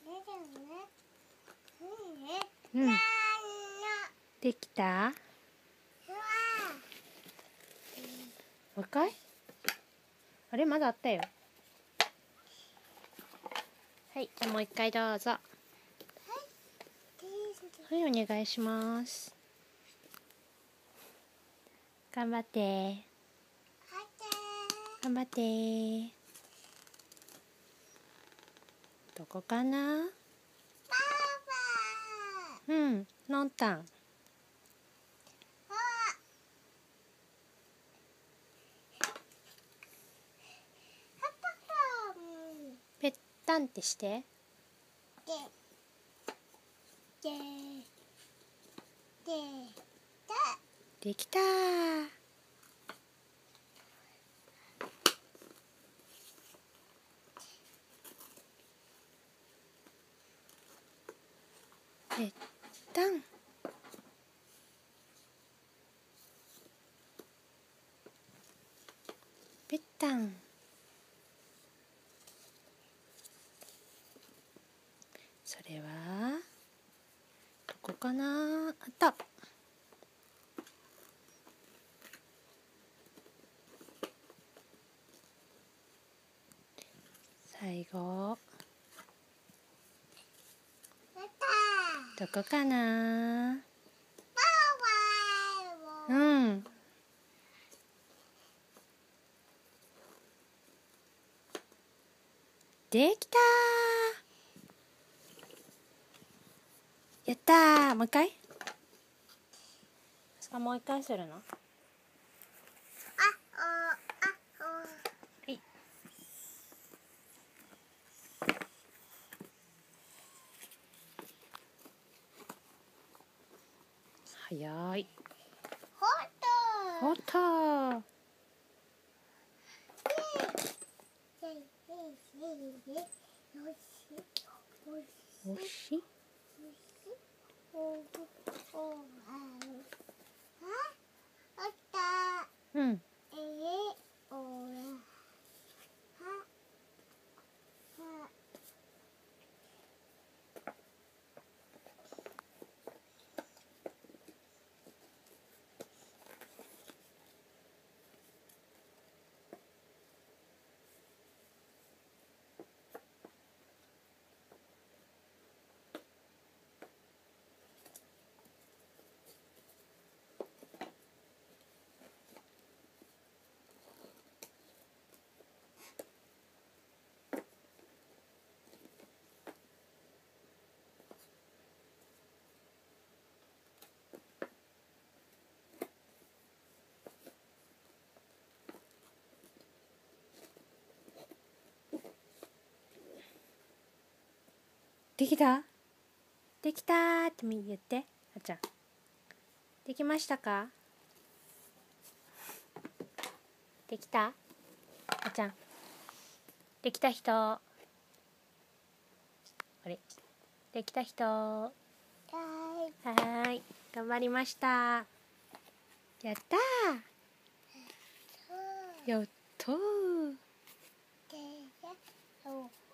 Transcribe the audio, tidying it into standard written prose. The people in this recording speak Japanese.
うん。できた？もう一回？あれまだあったよ。はい、じゃあもう一回どうぞ。はい、お願いします。頑張って。頑張って。どこかな？うん、のんたん。ぺったんってして。できたー。ぺったん。ぺったん。それはどこかな？あった。最後どこかな？うん。できたー。やったー。もう一回？もう一回するの？はい。早い。ほったー。おし。うん。できた？できたーって言って、あちゃん。できましたか？できた？あちゃん。できた人。あれ？できた人。はーい。頑張りました。やったー。やったー。